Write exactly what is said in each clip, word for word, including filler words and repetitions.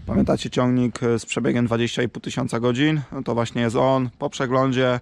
Pamiętacie ciągnik z przebiegiem dwadzieścia i pół tysiąca godzin? No to właśnie jest on. Po przeglądzie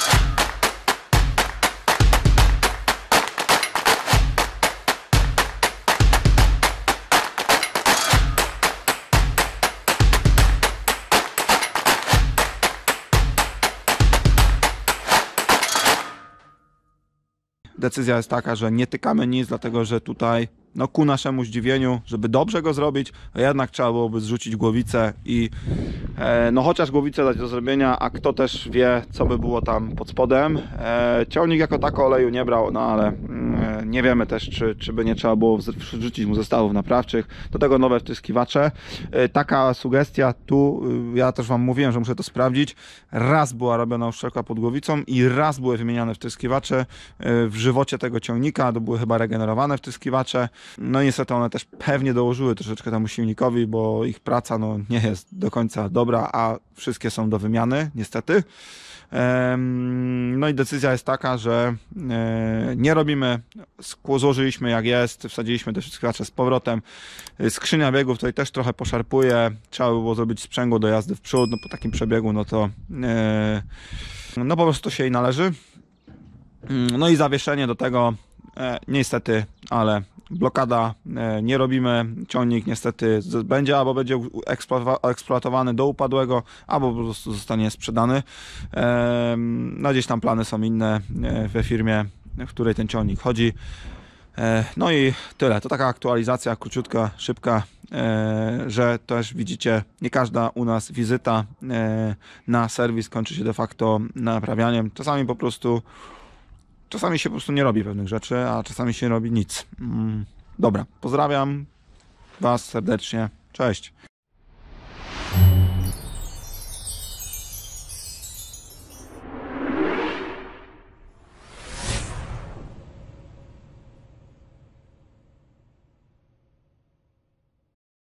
decyzja jest taka, że nie tykamy nic, dlatego że tutaj, no ku naszemu zdziwieniu, żeby dobrze go zrobić, jednak trzeba byłoby zrzucić głowicę i e, no chociaż głowicę dać do zrobienia, a kto też wie, co by było tam pod spodem. E, ciągnik jako tako oleju nie brał, no ale e, nie wiemy też, czy, czy by nie trzeba było wrzucić mu zestawów naprawczych. Do tego nowe wtryskiwacze. E, taka sugestia tu, e, ja też wam mówiłem, że muszę to sprawdzić. Raz była robiona uszczelka pod głowicą i raz były wymieniane wtryskiwacze e, w żywocie tego ciągnika. To były chyba regenerowane wtryskiwacze. No niestety one też pewnie dołożyły troszeczkę temu silnikowi, bo ich praca no, nie jest do końca dobra, a wszystkie są do wymiany, niestety. No i decyzja jest taka, że nie robimy, złożyliśmy jak jest, wsadziliśmy te wtryskiwacze z powrotem. Skrzynia biegów tutaj też trochę poszarpuje, trzeba by było zrobić sprzęgło do jazdy w przód, no po takim przebiegu no to no po prostu to się jej należy. No i zawieszenie do tego E, niestety, ale blokada e, nie robimy. Ciągnik niestety będzie albo będzie eksploatowany do upadłego, albo po prostu zostanie sprzedany. E, no gdzieś tam plany są inne e, we firmie, w której ten ciągnik chodzi. E, no i tyle. To taka aktualizacja króciutka, szybka, e, że też widzicie, nie każda u nas wizyta e, na serwis kończy się de facto naprawianiem. Czasami po prostu Czasami się po prostu nie robi pewnych rzeczy, a czasami się nie robi nic. Dobra, pozdrawiam Was serdecznie. Cześć.